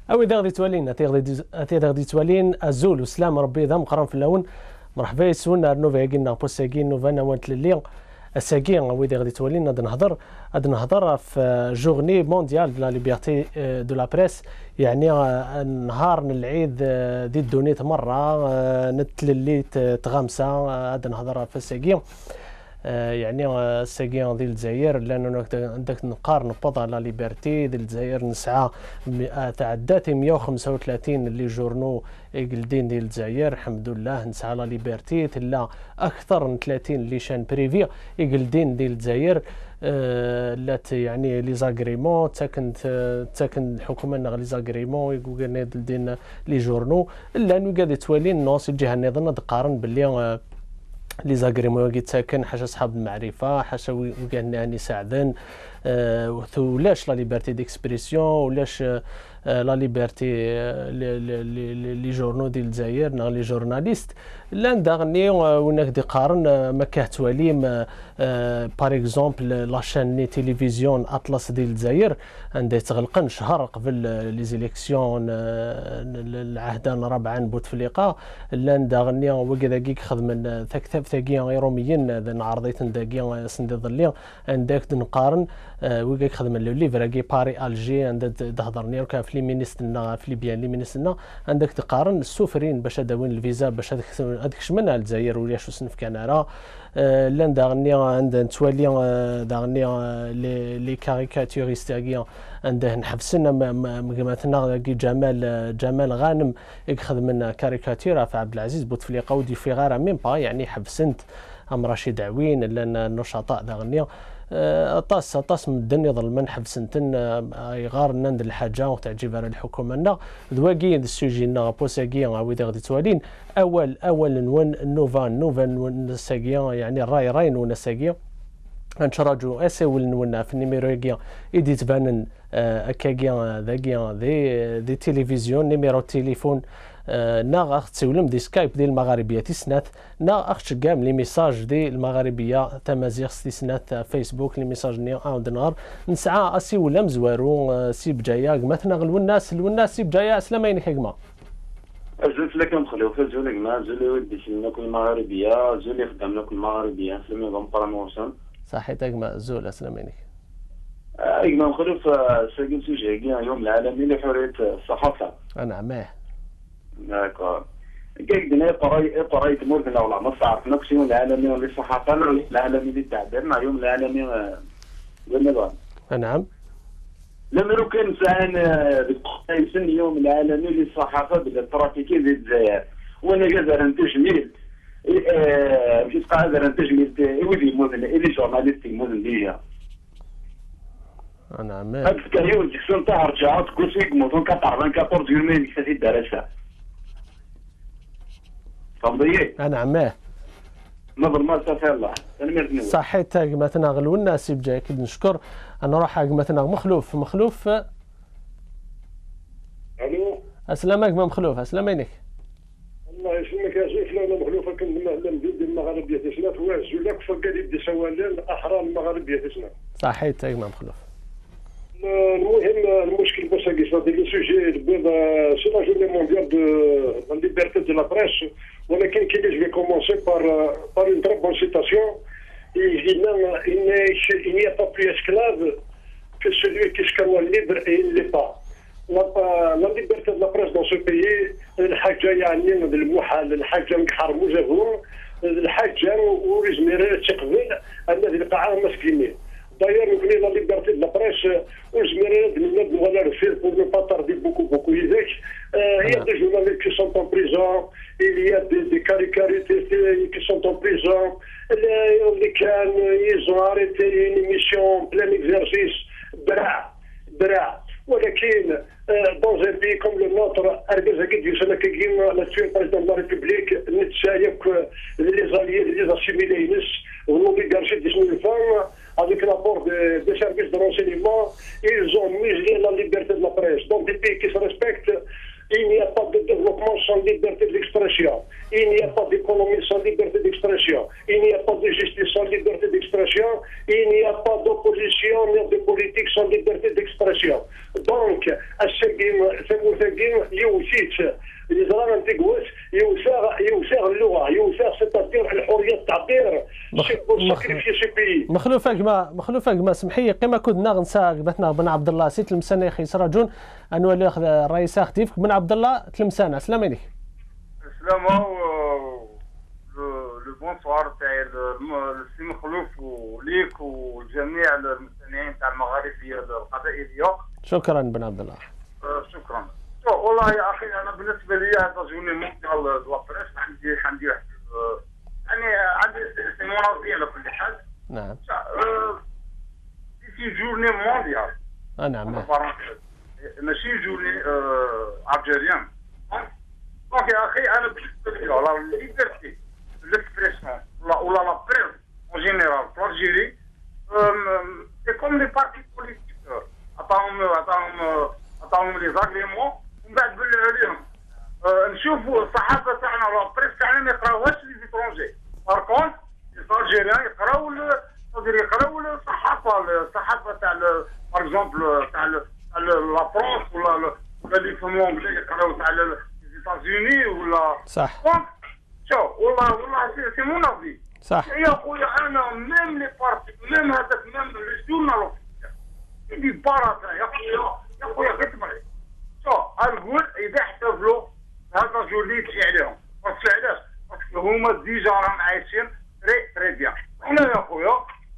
أوي غادي توالين غادي توالين أزول وسلام ربي ذا مقرن في اللون مرحبا يسولنا نوفا يقينا بوساكين نوفا نوانت لليون الساكين ويدي غادي توالين غادي نهضر في جورني مونديال دو لا ليبرتي دو لا بريس، يعني نهار العيد دي دونيت مرة نتلليت تغامسة غادي نهضر في الساكين. يعني الساكين ديال الجزائر لأنه عندك نقارن بوضع لا ليبرتي ديال الجزائر نسعى تعدات 135 اللي جورنو جلدين ديال الجزائر الحمد لله نسعى لا ليبرتي تلا أكثر من 30 اللي شان بريفي جلدين ديال الجزائر لات يعني لي زاغريمون تاكن الحكومه نغ لي زاغريمون يقولنا دين لي جورنو لانه قاعد توالي الناس الجهه النظام تقارن باللي لي زاغريمون كيتساكن حاجه صحاب المعرفه حاجه وكان يساعدن ولاش لا ليبرتي ديكسبرسيون ولاش لا ليبرتي لي جورنو ديال الجزائر نا لي جورناليست لا ندغني وناك دي قارن ما كتواليم بار اكزومبل لاشين ني تيليفزيون اطلس ديال الجزائر عندها تغلقن شهر قبل لي زيليكسيون العهدان ربعا بوتفليقه لا ندغني وكذا كيك خدم ثكثب ثقيا روميين ذا عرضيت نداكيا سندي ظليا عندك نقارن وكيك خدم الليفر كي باري الجي عند تهضرني وكان في ليمينيستنا في ليبيان ليمينيستنا عندك تقارن السفرين باش داوين الفيزا باش هذاك شمن على الجزائر ولا شو سنف كان راه لان داغني عند نتوالي داغني لي كاريكاتوريست كاع عنده نحبسنا مثلا كي جمال غانم يخدم لنا كاريكاتيره في عبد العزيز بوتفليقه ودي في غير ميم با يعني حبسنت ام رشيد عوين لان النشطاء داغني طاس من الدنيا ظل من حبسنتن يغار نند الحاجه وتعجب على الحكومه لنا دواكي السوجي لنا بوساكي ويدي غادي توالين اول نون نوفا ساكيا يعني راين ونساكيا نشراجو اسول نون في النيميرو كيا يدي تبانن اكاكيا ذاكيا دي تلفزيون نيميرو تليفون نا اخت تسولم دي سكايب ديال المغاربيه تسنات نا اخت كام لي ميساج ديال المغاربيه تمازيغ تسنات فيسبوك لي ميساج ني اون نهار نسعى اسي ولا مزوارو سي بجايا مثلا الوناس سي بجايا سلامين كما زلت لك نخليو في زولك ما زولي ودي لكم المغاربيه زولي خدام لكم المغاربيه سلامين بروموشن صحيتك ما زول سلامينك ايما نخليو في ساكن سوجي يوم العالمي لحريه الصحافه نعم داكور كيك دنا قرايه مورنا ولا ما صعرف نفس يوم العالمي للصحافه العالمي للتعبير مع يوم العالمي للنظام نعم لما لو كان ساعان يسن يوم العالمي للصحافه بالترافيكي ديال الجزائر وانا قادر نتجميل ماشي قادر نتجميل ودي مودن اللي جورناليست مودن ديا نعم هاك كايون ديكسون تاع رجعات كوسيك موتون 94 يومين كتاتي الدراسه فهمتي نعم نظر ما استغفر الله انا صحيتك مثلا غلونا سي بجاك نشكر انا راح مثلا مخلوف الو اسلامك ما مخلوف اسلامينك الله يسلمك يا شيخ لا مخلوفه كنا نزيد المغاربيه تسنا توازوا لك فقال يدي سوالين احرار المغاربيه تسنا صحيتك ما مخلوف المهم المشكل باش هذا لو سوجي البيض سي لا جورني مونديال دو لا ليبرتي دو لا بريس ولكن كي جو كومونسي بار اون تري بون سيتاسيون il n'y a pas plus esclave que celui qui se croit libre et il ne l'est pas. La liberté de la presse dans ce pays الحاجه يعني المحال الحاجه نحرموا جاهم الحاجه ورزمير تقبل الذي القاعه مسكينين. D'ailleurs, nous voulons la liberté de la presse, où je mérite de nous voilà le faire pour ne pas tarder beaucoup. Il y a des journalistes qui sont en prison, il y a des caricaturistes qui sont en prison, les cannes, ils ont arrêté une émission en plein exercice, bra. ولكن dans un pays comme le nôtre, l'actuel président de la République, les alliés, les assimilés, l'oligarchie des femmes, avec l'apport des services de renseignement, ils ont muselé la liberté de la presse. Dans des pays qui se respectent, il n'y a pas de développement sans liberté de l'expression. Il n'y a pas d'économie sans liberté d'expression. Il n'y a pas de justice sans liberté d'expression. Il n'y a pas d'opposition ni de politique sans liberté d'expression. Donc, يزرع نتيجوس يوسع اللغه يوسع c'est-à-dire الحريه التعبير مخلوفك ما سمحي قيمه كنا غنسا قبتنا بن عبد الله سي تلمسانا يا اخي سراجون انو اللي ياخذ الرئيس اختيفك بن عبد الله تلمسانا السلام عليك. السلام لو بونسوار تاع السي مخلوف وليك وجميع المستمعين تاع المغاربيه القبائليه. شكرا بن عبد الله. شكرا. والله يا اخي انا بالنسبه لي هذا جوني مونديال دو بريس عندي واحد يعني عندي سي مناضيه على كل حال. نعم. سي جورني مونديال. نعم. ماشي جورني الجيريان. دونك يا اخي انا بالنسبه لي لا ليبرتي ليكسبريسيون ولا لا بريس اون جينيرال في الجيري سي كوم لي بارتي بوليتيك عطاهم لي زاغريمون ومن بعد بلعوا عليهم. نشوفوا الصحافه تاعنا ولا البريس تاعنا ما يقراوهاش لي زيترونجي. بار كونت الجيريان يقراو الصحافه تاع بار اكزومبل تاع لا فرنسا ولا لي فمون انجلي يقراو تاع لي زيتازوني ولا صح. دونك شوف والله سي مون افي. صح. يا خويا انا ميم لي بارتي ميم هذاك ميم لو جورنال يدي بارا يا خويا غير تبغي. شوف نقول اذا احتفلوا هذا جولي تجي عليهم باسكو علاش؟ باسكو هما ديجا راهم عايشين تري بيان. حنا يا خويا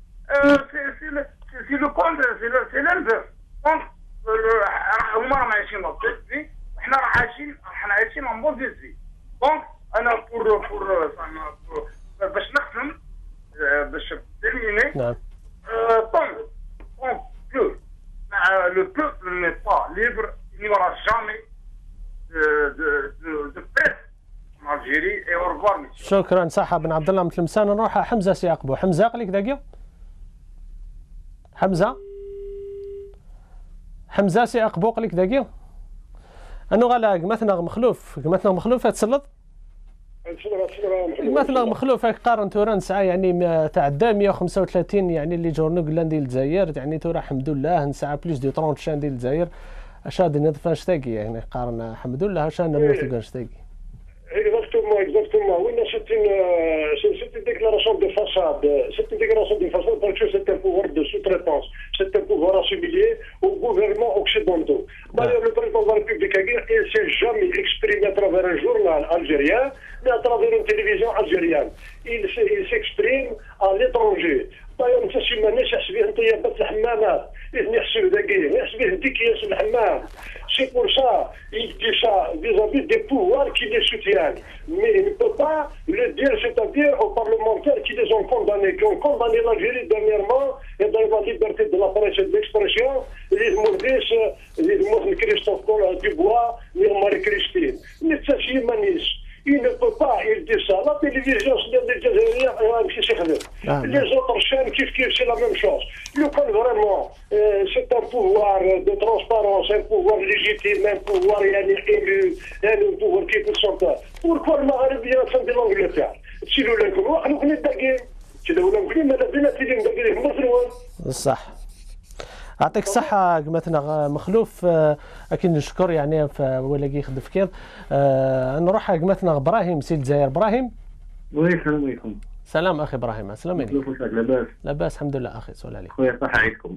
سي لو كونتر سي لانفيرس. دونك هما راهم عايشين في حنا راح عايشين ان بون فيزي. دونك انا بور باش نختم باش ترميني. نعم. Donc que le peuple n'est pas libre, il n'y aura jamais de paix en Algérie et au revoir monsieur. شكرا صح بن عبد الله مثل مسان. نروح حمزه سياقبو. حمزه قليك دقيقه. حمزه سياقبو قليك دقيقه. انو غلا قمتنا مخلوف تسلط مثلا مخلوف قارن توران ساعه يعني تعدى 135 يعني اللي جورنو قلنا ديال الجزائر يعني تورا الحمد لله نساعه بليس دو 30 شان ديال الجزائر اشاد نظفان شتاقي يعني قارن الحمد لله شان نموت شتاقي. Exactement. Oui, c'est une déclaration de façade. C'est une déclaration de façade parce que c'est un pouvoir de sous-traitance. C'est un pouvoir assimilé aux gouvernements occidentaux. D'ailleurs, le président de la République il ne s'est jamais exprimé à travers un journal algérien, mais à travers une télévision algérienne. Il s'exprime à l'étranger. D'ailleurs, انت شي مانيش حسبيه انت يابات الحمامات يحسب ذاكي يحسبيه انت كياس الحمام. C'est pour ça il dit ça vis-à-vis des pouvoirs qui les soutiennent. Mais il ne peut pas le dire, c'est-à-dire aux parlementaires qui les ont condamnés, qui ont condamné l'Algérie dernièrement et dans la liberté de la presse et de l'expression, les mots Christophe Dubois, les Marie-Christine. Mais ça, c'est manis. Il ne peut pas, il dit ça. La télévision, c'est des Algériens, les autres chaînes, c'est la même chose. Le cas vraiment, c'est un pouvoir de transparence, un pouvoir légitime, un pouvoir élu, un pouvoir qui peut s'entendre. Pourquoi le Maghrébien sont de l'Angleterre? Si nous l'avons, nous connaissons Dagui. Si nous l'avons, mais la dynastie de Dagui, صح. يعطيك الصحة قمتنا مخلوف أكيد نشكر يعني ولاقي يخدم في كيض. نروح قمتنا إبراهيم سي الجزائر. إبراهيم. السلام عليكم. سلام أخي إبراهيم. السلام عليكم. لاباس؟ لاباس الحمد لله أخي. سؤال عليك. خويا صحة عيدكم.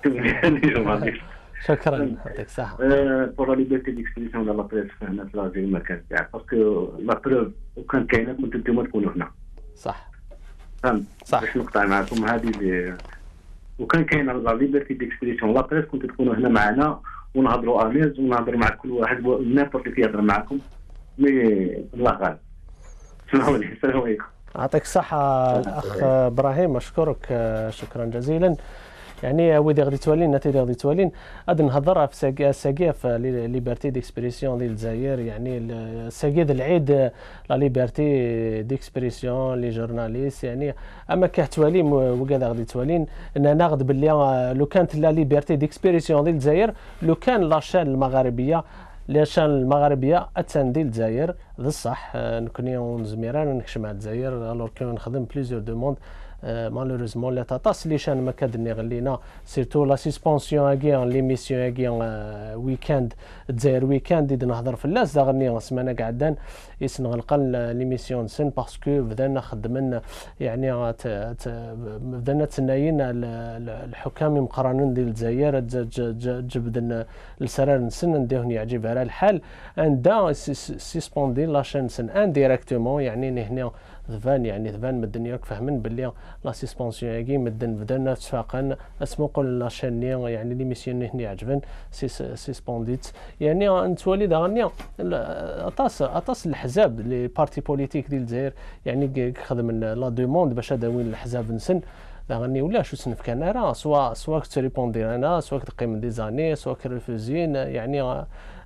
شكرا يعطيك الصحة. pour la liberté d'expression de la presse هنا في الجزائر ما كانش كاع باسكو لا بروف وكان كاينه كنتو نتوما تكونوا هنا. صح. فهمت؟ صح. باش نقطع معكم هذه اللي وكان كاينه لا ليبرتي ديكسبريسيون لا بريس كنتو تكونوا هنا معنا ونهضروا اميز ونهضروا مع كل واحد نيمبورت اللي كيهضر معكم مي الله غالب. السلام عليكم. يعطيك الصحة الأخ إبراهيم أشكرك شكرا جزيلا. يعني ويدي غادي توالين نتي غادي توالين غادي نهضر في الساقيه في ليبرتي ديكسبريسيون ديال الجزائر يعني الساقيه ديال العيد لا ليبرتي ديكسبريسيون لي جورناليست يعني اما كتوالين وكذا غادي توالين ان انا غد باللي لو كانت لا ليبرتي ديكسبريسيون ديال الجزائر لو كان لاشين المغاربيه لاشان المغربيه اتاندي الجزائر ذا الصح نكوني زميران نكشم على الجزائر الوغ كون نخدم بليزيور دوموند مالوريزمون لا تاطاس ليشان ما كادني غلينا سيرتو لا سيسبونسيون اكيان ليميسيون اكيان ويكاند الجزائر ويكاند اذا نهضر في اللاس دا غني سمانه قعدان يسنغلق ليميسيون سن باسكو بدانا خدمنا يعني بدانا تنايين الحكام مقارنين ديال الجزائر جبدنا السرار نسن نديهن يعجب على الحال عندها سيسبوندي لاشين سن انديريكتومون يعني هنا ذفان يعني ذفان مدن ياك فهمن باللي لا سيسبونسيون هاكي مدن بدلنا اتفاقا اسمو قول لاشين يعني لي ميسيون هنا عجبن سيسبونديت يعني نتولي داغني اطاس الحزاب لي بارتي بوليتيك ديال الجزائر يعني خدم لا دوموند باش داوين الحزاب نسن غني ولا شو سنف كان راه سوا تريبوندي انا سوا تقيم دي زاني سوا كريفوزين يعني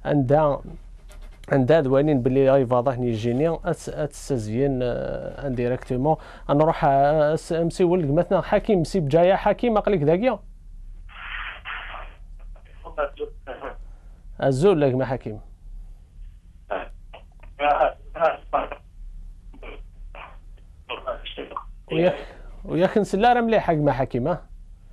عندها دوانين باللي اي فاضح يجيني اتستزين انديريكتومون انا نروح امسي ولد مثلا حكيم مسي بجايه حكيم اقلك داكيا الزول لك ما حكيم وياك نسلا راه مليح حق ما حكيم ها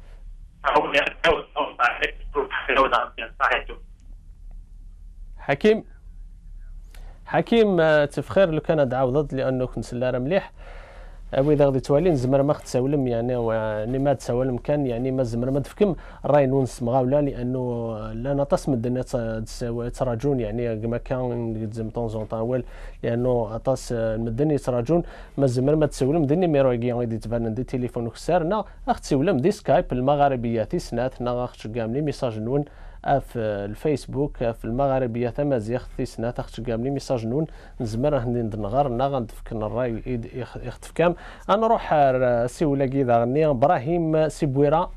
حكيم تفخير لو كان تعاوضت لانه كنت سلاره مليح اذا غادي توالين زمر ما تساولم يعني ما تساولم كان يعني ما زمر ما تفكم راي نونس مغاوله لانه لا نطس مدنا تراجون يعني كما كان زم طون طاول لانه اطاس المدني يتراجون ما زمر ما تساولم دني ميرو غادي تبان دي تليفون خسارنا اخت تساولم دي سكايب المغاربيه تيسنات اخت كاملي ميساج نون في الفيسبوك في المغاربيه تمازيغ ثيسنا تاخذ كاملي ميساج نون نزمر هندي نغار غندفكن الراي يختف كام انا نروح سي ولا كيدا غني ابراهيم سيبويرا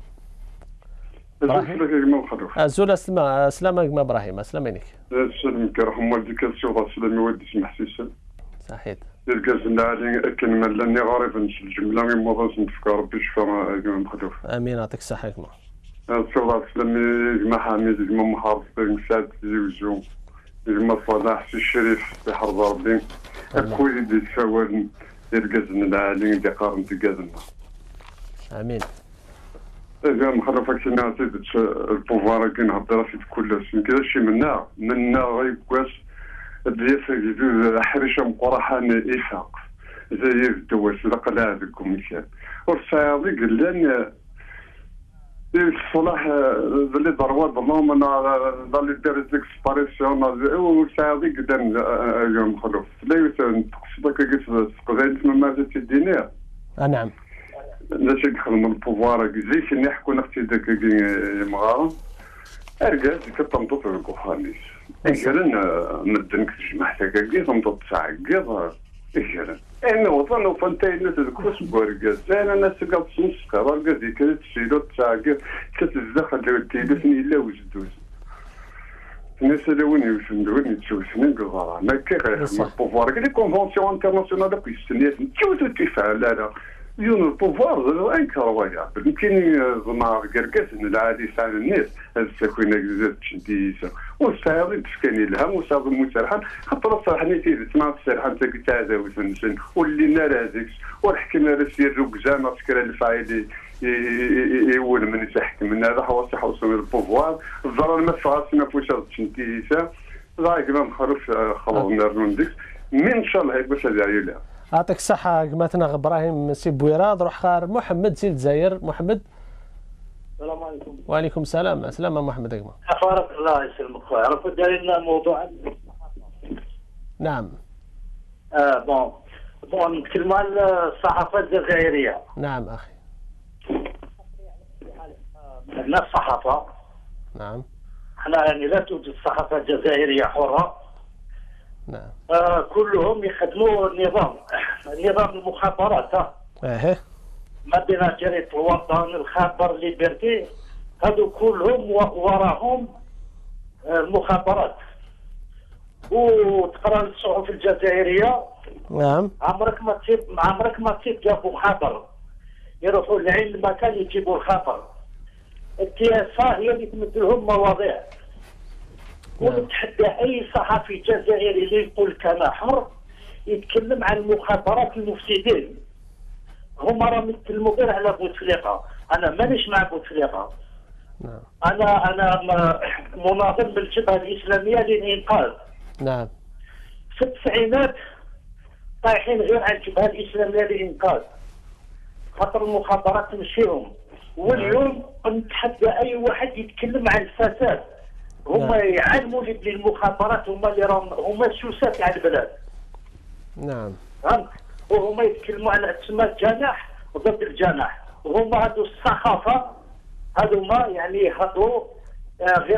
زول سلامة كما ابراهيم اسلام عليك سلامك رحم والديك السوغ سلامي والدي سمح سيسن صحيت الكازنا علي اكن من لاني غريب نش الجمله من موضوع نتفكر ربي شفا مخدوف امين يعطيك الصحه كما الصلاة سلامي جماعة حميد جماعة محافظ مساعد زوجو جماعة صلاح سي الشريف في حرب ربي أكوي دي تفاول يرقزن العالي دي قارن تقازنا امين إذا مخرفك سنة سيد البوفار كي نهضر في كل سن كذا شي منا غير كواس الضيافة يدوز حريشة مقرحان إيفاق زي الدواس لقلا هذاكم مثال والصيادي قال لنا الصلاح اللي ضربات اللهم انا ضل يدير ديكسباريسيون وساعدي قدام يوم خلوف لا تقصدك قلت قضيه ما الدينار نعم لا شي يخدم البوفوار زي شي نحكوا نختي داك مغارم ارجع كتنطط في الكوخانيس اجرنا مدنك تجمع حتى كي تنطط ساعه كي اجرنا انا وصلنا فانتي الناس الكوس بورغاز انا ناس قاعد تصنص قرار قاعد كانت تسيلو تاعك كتزخل التليفون الا وجدوز الناس اللي وين يفندوني تشوفني قضاء ما كيغير البوفوار كاين كونفونسيون انترناسيونال كيستنيات تشوفوا تفعل لا يون البوفوار اي كروايا يمكن زعما كركاس العادي تاع الناس السكينه جزات تشديسه والساعه تسكني الهم وصاب المسرحان خاطر الصراحه تسمع السرحان تاع داوود النسن واللي نارازكس والحكم راسي الركزان فكره الفايده يقول من يحكم من هذا حواس حوصل البوفوار الضرر ما فاسنا فوش تشديسه رايك ما مخرف خلاص نرندكس من ان شاء الله باش هذه عيله يعطيك الصحة كماتنا ابراهيم سي بويراد روح خار محمد سي الجزائر محمد السلام عليكم. وعليكم السلام سلامة محمد اكما بارك الله يسلمك خويا عرفوا داير لنا موضوع نعم بون نتكلم على الصحافة الجزائرية. نعم اخي عندنا الصحافة نعم احنا يعني لا توجد صحافة جزائرية حرة. نعم كلهم يخدموا نظام المخابرات ما بين جريدة الوطن الخبر ليبرتي هذو كلهم وراهم المخابرات وتقرا الصحف الجزائرية نعم عمرك ما تصيب جابوا خبر يروحوا لعين المكان يجيبوا الخبر التياسة هي اللي تمد لهم مواضيع ونتحدى اي صحفي جزائري اللي يقول كان حر يتكلم عن المخابرات المفسدين. هما راهم يتكلموا غير على بوتفليقه، انا مانيش مع بوتفليقه. انا مناضل بالجبهه الاسلاميه للانقاذ. نعم. في التسعينات طايحين غير على الجبهه الاسلاميه للانقاذ، خاطر المخابرات تمشيهم. واليوم نتحدى اي واحد يتكلم عن الفساد. هما يعلموا للمخابرات، هما اللي راهم هما السوسات على البلاد. نعم. فهمت؟ وهما يتكلموا على تسمى الجناح ضد الجناح، وهما هذو الصحافه هذوما يعني يهضروا غير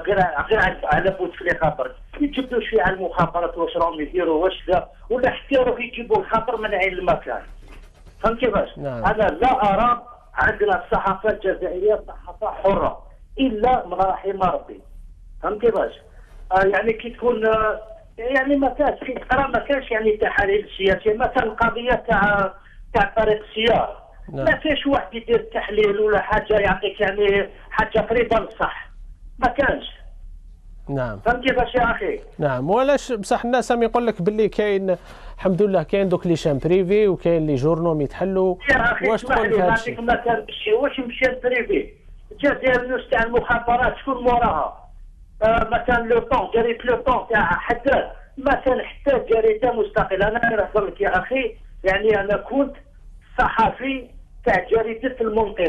على بوتفليقه برك، يجبدوا شويه على المخابرات واش راهم يديروا واش لا، ولا حتى يروحوا يجيبوا الخطر من عين المكان. فهمت كيفاش؟ نعم. انا لا ارى عندنا الصحافه الجزائريه صحافه حره الا من رحم ربي. فهمت كيفاش؟ يعني كي تكون يعني ما كانش كي تقرا ما كانش يعني تحاليل سياسيه، مثلا القضيه تاع طريق السياره. نعم. ما كانش واحد يدير تحليل ولا حاجه يعطيك يعني حاجه قريبه للصح، ما كانش. نعم. فهمت كيفاش يا اخي؟ نعم. ولاش بصح الناس راهم يقول لك باللي كاين الحمد لله كاين دوك لي شام بريفي وكاين لي جورنوم يتحلوا. واش تقول في هذا الشيء؟ مثلا واش مشى بريفي؟ الجزائر الناس تاع المخابرات شكون موراها؟ مثلا لو طون جريده لو طون تاع حداد مثلا حتى جريده مستقله. انا نهضر لك يا اخي يعني انا كنت صحفي تاع جريده المنقذ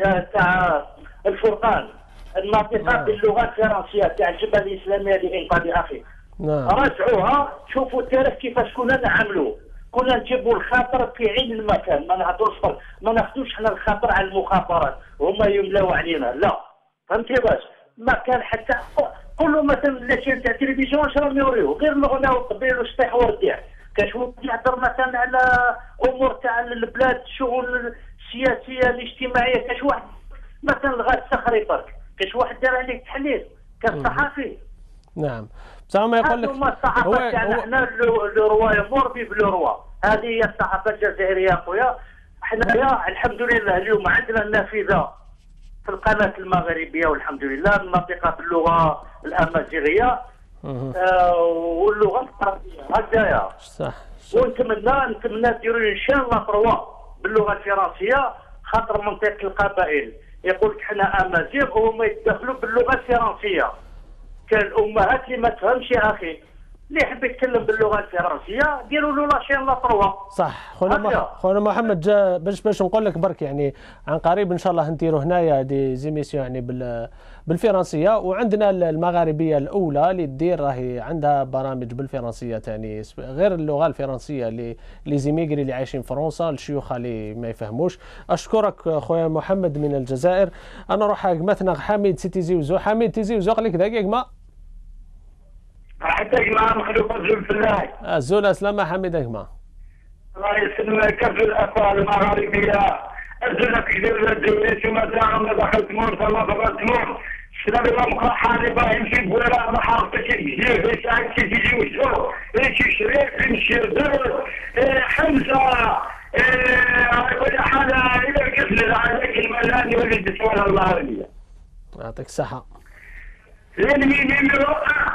تاع الفرقان الناطقه باللغه الفرنسيه تاع الجبهه الاسلاميه للانقاذ يا اخي. راجعوها شوفوا التاريخ كيفاش كنا نعملوا، كنا نجيبوا الخطر في عين المكان، ما نهضروش ما ناخذوش حنا الخطر على المخابرات وهما يملاو علينا، لا. فهمت كيفاش؟ ما كان حتى كل مثلا لاشين تاع التلفزيون اش راهم يوريو غير الغنى والقبيل والسطيح والرديع. كاش واحد يهضر مثلا على امور تاع البلاد الشؤون السياسيه الاجتماعيه، كاش واحد مثلا لغايه الصخري برك، كاش واحد دار عليه تحليل كان صحفي. نعم. بصح ما يقول لك هما الصحافه تاعنا حنا لو روا يمور في بلو روا، هذه هي الصحافه الجزائريه اخويا. حنايا الحمد لله اليوم عندنا النافذه في القناه المغربيه والحمد لله الناطقه باللغه الامازيغيه واللغه العربيه هكذايا. صح. ونتمنى ديروا ان شاء الله 3 باللغه الفرنسيه، خاطر منطقه القبائل يقول لك حنا امازيغ وهما يتدخلوا باللغه الفرنسيه. كان الامهات اللي ما تفهمش يا اخي، اللي يحب يتكلم باللغه الفرنسيه ديروا له لاشين لا 3. صح. خونا محمد جا باش نقول لك برك يعني عن قريب ان شاء الله نديروا هنايا دي زيميسيون يعني بالفرنسيه، وعندنا المغاربيه الاولى اللي دير راهي عندها برامج بالفرنسيه ثاني غير اللغه الفرنسيه لي زيميغري اللي عايشين في فرنسا، الشيوخ اللي ما يفهموش. اشكرك خويا محمد من الجزائر. انا نروح مثلا حميد سيتي زيوزو. حميد تيزيوزو قال لك دقيقه ما حتى جماعة مخلوق الزول في الله. الزول اسلام حميد اكما. الله يسلمك كف الأطفال المغاربية. الزول كثير الزول ما دام دخلت مون فما دخلت مون. سلام الله مقاحة باهم في بولا بحر تشي جيب يساعد تيجي وشو. يمشي شريف يمشي زول حمزة. كل حاجة إذا كسل عليك الملاني واللي تسوى الله عليا. يعطيك الصحة. L'ennemi numéro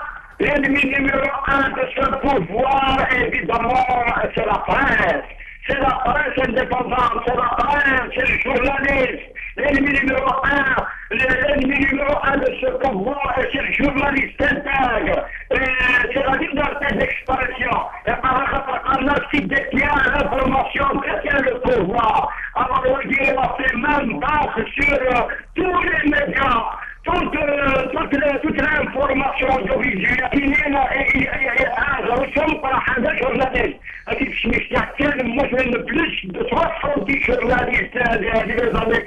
1 de ce pouvoir, évidemment, c'est la presse. C'est la presse indépendante, c'est la presse, c'est le journaliste. L'ennemi numéro 1 de ce pouvoir, c'est le journaliste intègre. C'est la liberté d'expression. Et par exemple, qui détient l'information, détient le pouvoir. Alors, on dit, on fait même base sur tous les médias. toute l'information audiovisuelle هذا جورناليست اكيد مش نحكي مثلا بلوس de 70 journalistes هذه les années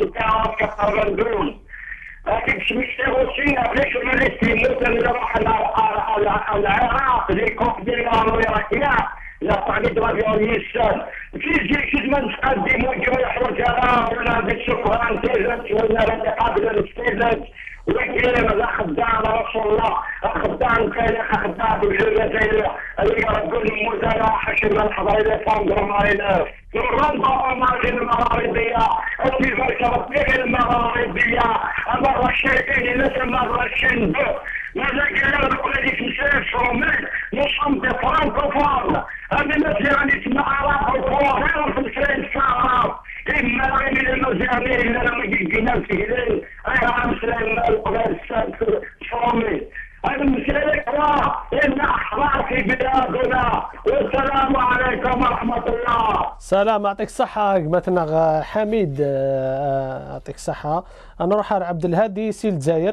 94 اكيد مش aussi avec journalistes مثلا يروح على العراق les conflits العراقيين لا تعليق راديوليست في جيش ما نقدموا يجوا يحرجها ولا بالشكران تيزت ولا لا قابل الاستيزت ولكن لا خدام رسول الله خدام كان خدام بالجزائر اللي يقول المزارع حشم الحضاري فاندر ماينر الرنطة أماكن المغاربية التي المغاربية أمر الشيخين لسه مر الشنب ماذا قال لك هذيك الشيء شومل نصم دي فرانكوفون هذا مثل يعني تسمع عرب وفوهر في الفرنسا عرب إما غير المزامير إلا لما جينا في هلال أيها مسلم القدس شومل هذا مسألة إن أحرار في بلادنا والسلام عليكم ورحمة الله. سلام يعطيك الصحة مثلا حميد يعطيك الصحة. أنا نروح على عبد الهادي سي الجزائر.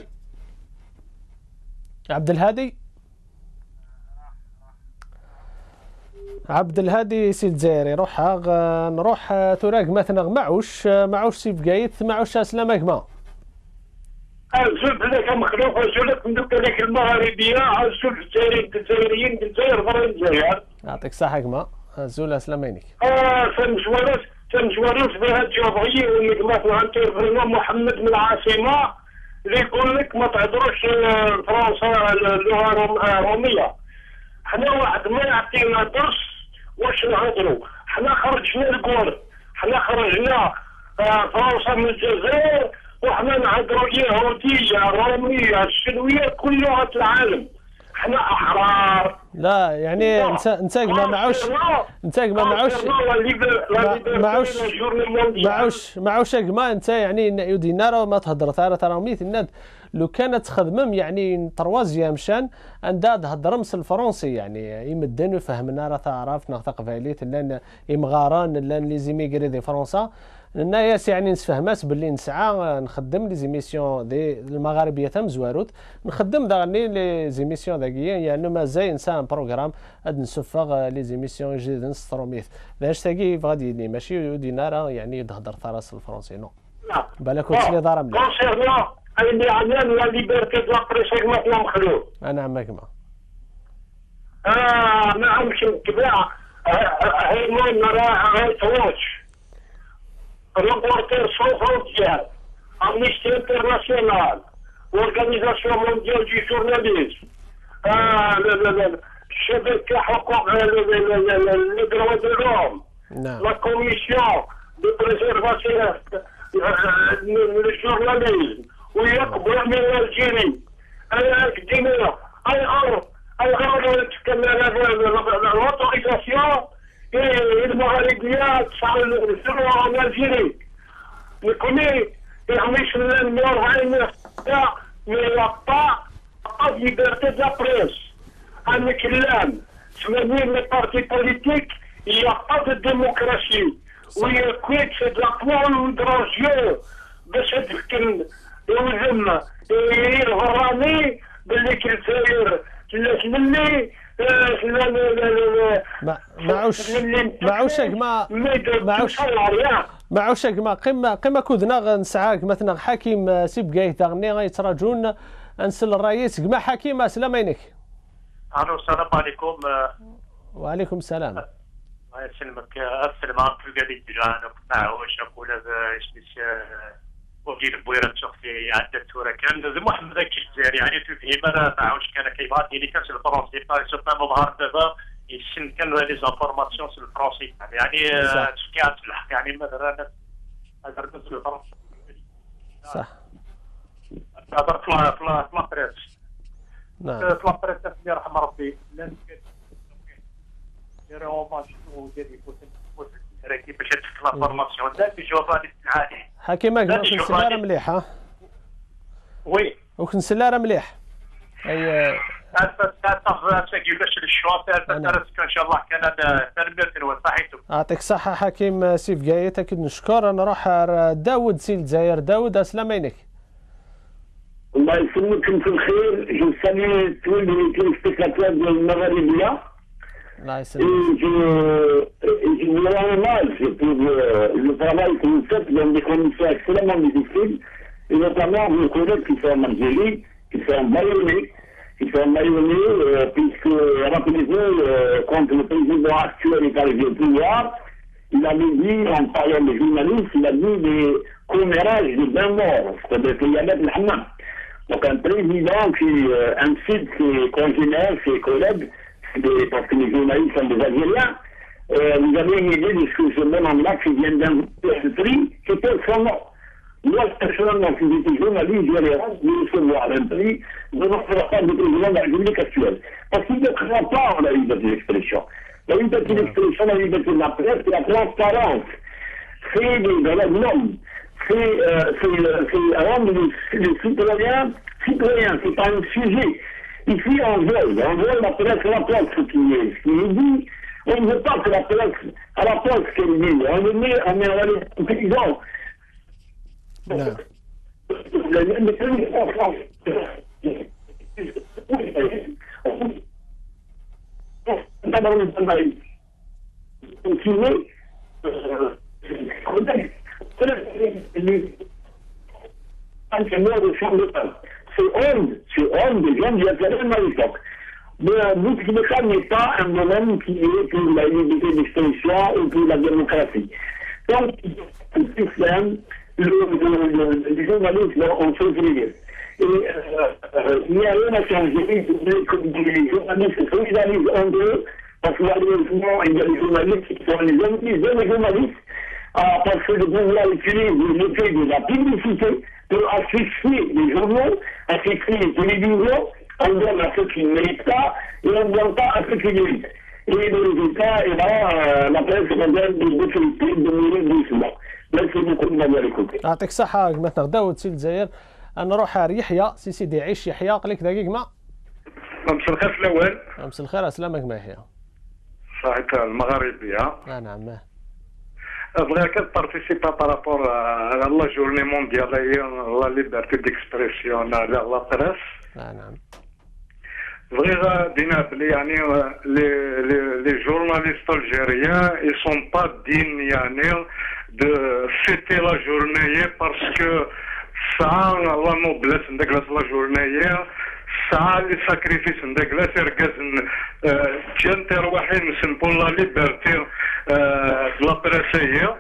عبد الهادي سي الجزائري نروح تراك مثلا معوش سي بقايت معوش اسلامك ما الزول هذاك مخلوق الزول من دوك هذيك المغاربيه الزول الجزائريين الجزائر برا الجزائر. يعطيك الصحة كما الزول اسلامينك. تنجوالوس بها الجمهوريه والنجمات وانترفيرنا محمد من العاصمه اللي يقول لك ما تهضروش فرنسا اللغه الروميه. حنا واحد ما يعطينا درس واش نهضروا. حنا خرجنا الكور حنا خرجنا فرنسا من الجزائر وحنا نهضروا يهوديه روميه الشنويه كل لغه العالم. حنا احرار. لا يعني انت ما معوش ما انت يعني يدينا ما تهضر ترى ميت لو كانت تخدمم يعني تروازيام مشان عندها تهضر مس الفرنسي يعني يمدن وفهمنا راه تعرف نغتق فاليت لان يمغاران لان لي زيميغري دي فرنسا الناس يعني نسفهمات باللي نسعى نخدم لي زيميسيون دي المغاربيه تم زواروت نخدم داغني لي زيميسيون داكيا يعني مازال انسان بروغرام اد نسفغ لي زيميسيون جديد نستروميث داش تاكي غادي لي ماشي دينار يعني تهضر تراس الفرنسي نو بالك لي دار مليح كونسيرنا اللي عندنا لا ليبرتي دو لا بريس مثلا مخلوق انا معك ما ما عمش نتبع هيمون راه تواتش Reporters sans frontières, Amnesty International, Organisation mondiale du journalisme, شبكة حقوق les droits de l'homme, la commission de préservation le journalisme, ويقبل من الجيري الأكاديمية l'autorisation المغاربية تسعى الثروة en Algérie. نكوني يعميش النور هاي mais il n'y a pas de liberté de la presse. Un كلام 80 les partis politiques, il n'y a pas de démocratie. ويكويت c'est de la poule d'orgeux باش يتفكن يوزم يغراني باللي كالجزائر ملي معوشك ما قمة كودنا نسعاك مثلا حكيم سيبقاي تغني غيتراجون انسل الرئيس كما حكيم اسلامينك. الو السلام عليكم. وعليكم السلام. الله يسلمك. السلام عليكم قاعد يجانا معوش اقول هذا ايش وكيل بويرة شخصي عدة تورا كان محمد الجزائري يعني تفهم انا معوش كان كيبعث لي كاس الفرنسي سوف مظهر دابا يسن كان لي زانفورماسيون في الفرنسي يعني تشكيات الحق يعني مثلا هضرت في الفرنسي صح هضرت في لابريس نعم في لابريس الله يرحم ربي يراو ماتش وديري راكي باش تدخل لافورماسيون لا في جوابات العادي حكيمك وكن سلارة مليح ها وي وكن سلارة مليح اي باش الشوا ان شاء الله كان تربيه وصحيته. يعطيك الصحة حكيم سيف قايت اكيد نشكر. انا نروح داود سي الجزائر. داود اسلام عينك. الله يسلمكم في الخير. جو سالي tous les téléspectateurs المغاربية. الله يسلمك. Je vous rends hommage pour le travail que vous faites dans des conditions extrêmement difficiles, et notamment vos collègues qui sont en Algérie, qui sont bâillonnés, puisque, rappelez-vous, quand le président actuel est arrivé au pouvoir, il avait dit, en parlant des journalistes, il a dit des commérages de bains morts, c'est-à-dire qu'il y avait le hammam. Donc un président qui incite ses congénères, ses collègues, parce que les journalistes sont des Algériens, vous avez une idée de ce que ce bon homme-là qui vient d'inventer ce prix, qui porte son nom. Moi, personnellement, si j'étais journaliste, j'aurais hâte de recevoir un prix de notre part du président de la République actuelle. Parce qu'il ne croit pas en la liberté d'expression. La liberté d'expression, la liberté de la presse, c'est la transparence. C'est des droits de l'homme. C'est rendre les citoyens, c'est pas un sujet. Ici, on vole la presse rapporte ce qui est dit. On ne veut pas que la presse rapporte ce qu'elle dit. On est en paysan. نعم. C'est homme des gens du Atlantique à l'époque. Mais Bouteflika n'est pas un domaine qui est pour la liberté d'expression ou pour la démocratie. Donc, les journalistes ont fait plaisir. Et il n'y a rien à changer. Les journalistes se solidarisent entre eux, parce que malheureusement, il y a des journalistes qui sont les ennemis des journalistes, parce que le pouvoir utilise l'effet de la publicité pour asphyxier les journaux, asphyxier les télévisions, on donne à ceux qui ne méritent pas, et on ne donne pas à ceux qui méritent. Et le résultat, la presse moderne de mourir doucement. Merci beaucoup de m'avoir écouté. يعطيك الصحة قبل ما نغداو تسي الجزائر نروح يحيى سيدي عيش يحيى قليك دقيق ما مساء الخير في الاول. مساء الخير اسلامك ما يحيى. صحيت المغاربيه. نعم. بغيت بارتيسيبا بارابور على لا جورني مونديال لا ليبرتي ديكسبرسيون على لا بريس. نعم. Les journalistes algériens, ils sont pas dignes de fêter la journée parce que ça la noblesse de la journée, ça les sacrifices de la pour la liberté de la presse.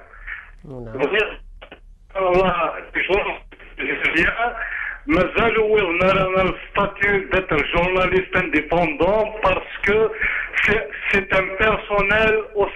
مازالوا ولنا الستاتيو d'être journaliste indépendant parce que c'est un personnel au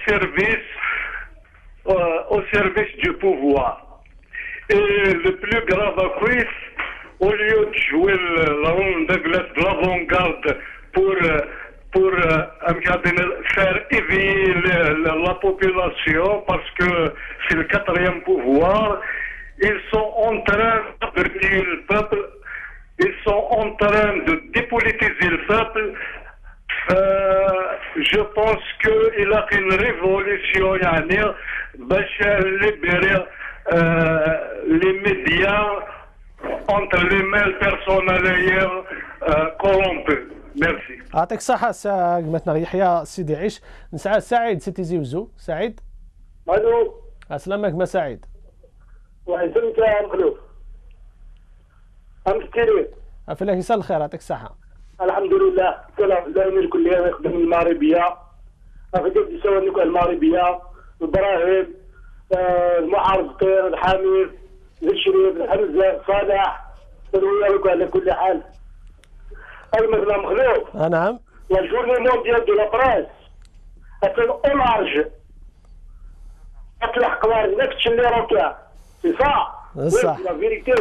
service du pouvoir. Et le plus grave à quoi, au lieu de jouer la ronde de l'avant-garde pour faire éveiller la population parce que c'est le quatrième pouvoir. Ils sont en train d'avertir le peuple, ils sont en train de dépolitiser le peuple. Je pense qu'il a une révolution pour libérer les médias entre les mails personnels corrompus. Merci. يعطيك الصحة قمتنا يحيى سيدي عيش نسعى سعيد سيتي زيوزو سعيد. الو. اسلامك ما سعيد. وعزمت يا مخلوف أمستيرين أفلاك يسال الخير يعطيك الصحة. الحمد لله سلام لا يملك كل يوم يخدم المغربية أفكيف يسوي النكوة المغربية إبراهيم المعارضين الحميد الشريف الحمزة صالح الويا على كل حال. أي مثلا مخلوف. نعم. لا جورني مونديال دو لا بريس أتن أولارج أطلع قوار نكتش اللي روكا. C'est ça. Ça. Oui, la vérité.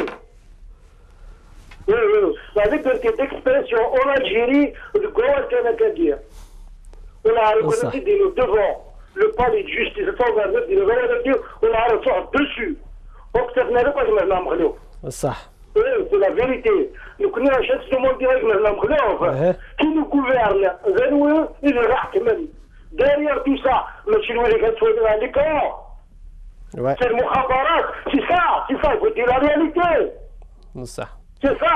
Oui. La liberté d'expression en Algérie, le grand Canadien. On a reconnu devant le palais de justice, on a reçu dessus. Donc, ça n'a pas de même relou. Ça. Oui, c'est la vérité. Nous connaissons un chef de monde direct, qui nous gouverne. Il est rare même. Derrière tout ça, M. Louis Gassois à l'écart. Ouais. C'est le mukhabarat, c'est ça, il faut dire la réalité. Ça. C'est ça.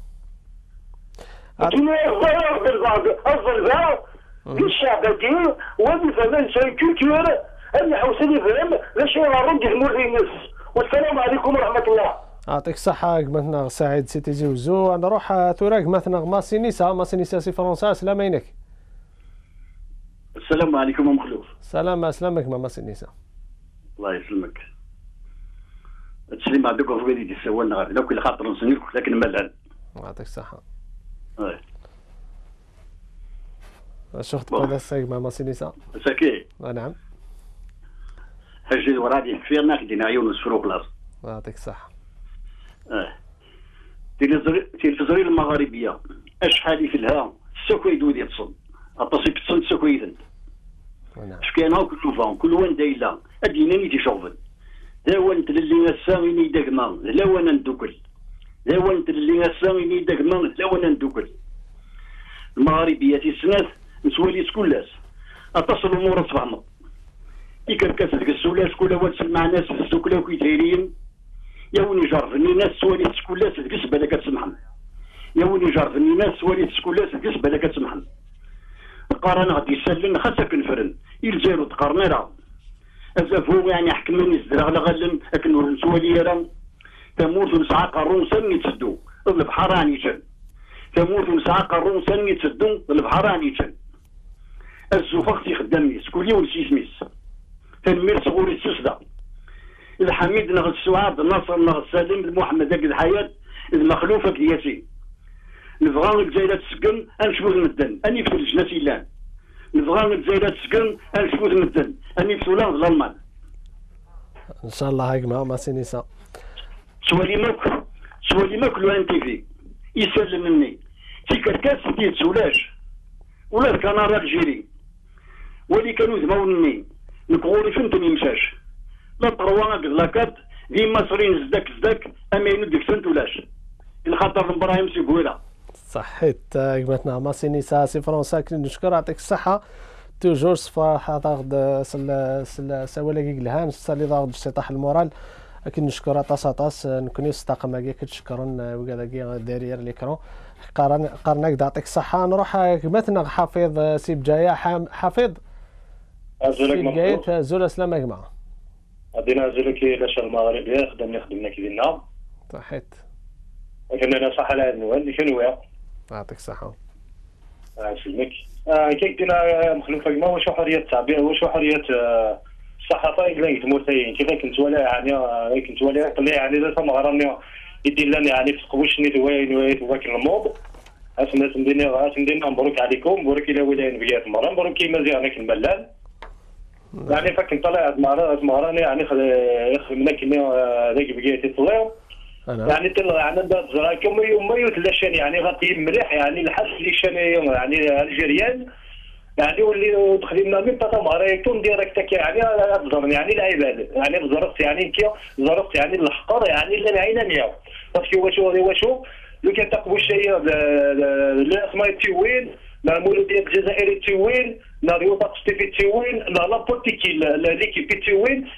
Tu n'es pas للشعبيين وهذه فهمان شيء كولتور اللي حوصل يفهم لاش نرد يهموا الناس. والسلام عليكم ورحمة الله. يعطيك الصحة قمتنا سعيد سيتي زوزو نروح ثوراك مثلا ماسينيسا سي فرنسا سلامينك. السلام عليكم مخلوف. سلام اسلامك ماسينيسا. الله يسلمك. التسليم عندك في بالي تسولنا غادي لو كل خاطر نسنيك لكن مازال. يعطيك الصحة. شفت هذا السيد مع ماسينيسا؟ ساكي. نعم. حاجة ورادي فيرنا كدينا عيون وسفرو بلاص. يعطيك الصحة. تلفزيون المغاربيه اشحال في لها السكويد ودي تصل اتصل تصل سكويدن شكينا كل فان كل وين دايلا اديناني تيشوفن دا وانت اللي نساني داكما لا وانا ندوكل دا وانت اللي نساني داكما لا وانا ندوكل المغاربيه تيسنات نسولي سكولاس اتصل امور صبعنا كاس ديك السولاس كل واحد سمع ناس في السوكله وكيدايرين يا وني جرفني ناس سوالي سكولاس ديك بالك تسمحن يا وني جرفني ناس سوالي سكولاس ديك بالك تسمحن القران غادي يسلم خاصك نفرن الجيرو تقارنا راه ازافو يعني حكمني الزرع لا غلم لكن نسوالي راه تموت نسعى قرون سن تسدو البحر راني جن تموت نسعى قرون سن تسدو البحر راني جن الزوفاختي خدامني سكولي ونسيسميس تنمير صغوري السوسده الحميد نغ السعاد النصر نغ السالم محمد هاك الحياه المخلوفه كياسي نبغى الجزائر تسكن نشوف المدن اني في الجنه سيلان نبغى الجزائر تسكن نشوف المدن اني في ولاد الالمان ان شاء الله هاك ما سينيسا سوالي ماك لو ان تي في يسلم مني تيك الكاس ديال سولاش ولا الكنار الجيري ولي كانوا ذماوني نقولي فهمتني يمشاش لا طرواق لاكات ديما مصريين زداك اما يندك سنت ولاش الخطر ابراهيم سيكويلا صحيت قمتنا ما سينيسا سي فرنسا نشكر يعطيك الصحه توجور صفاحه تاخد سوالاكي لهان سالي ضاغد استطاح المورال لكن نشكر طاس نكوني استقام هكا كتشكرن وكذا دارير ليكرون قرناك يعطيك الصحه نروح قمتنا حافظ سي بجايه حافظ ازولك مبروك زول سلامة جماعة غادينا ازولك لاش المغربيه خدمنا كيدنا صحيت ولكن انا صح على هذا النوال اللي كانوا يعطيك الصحة يسلمك كيدينا مخلوفه كما واش حريه التعبير واش حريه الصحافه الا يتمرتين كيف كنت ولا يعني كنت ولا طلع يعني ذات مغرني يدير لنا يعني في قوشني دوين وكل الموض اسمنا مبروك عليكم مبروك الى ولايه بيات مرة مبروك مزيان كنبلال يعني فكن طلع مغراني يعني خدمنا كنا ذاك بقيت يطلعوا يعني طلع يعني دار زراكم ما يتلاشان يعني غادي مليح يعني الحس اللي شان يعني الجيريان يعني واللي دخلنا من طاطا مغريتون ديريكت يعني افضل يعني العباد يعني بزرقت يعني كي زرقت يعني الحقر يعني اللي عينا نيا باسكو واشو لو كان تقوى شيء لا اسماء التوين لا مولوديه الجزائري التوين لا رياضه في التوين لا بوليتيكي ليكيب التوين